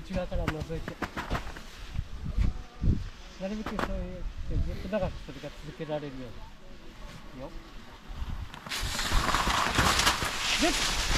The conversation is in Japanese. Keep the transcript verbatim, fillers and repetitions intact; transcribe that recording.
内側から覗いて、なるべくそういうずっと長くそれが続けられるように。いいよ。で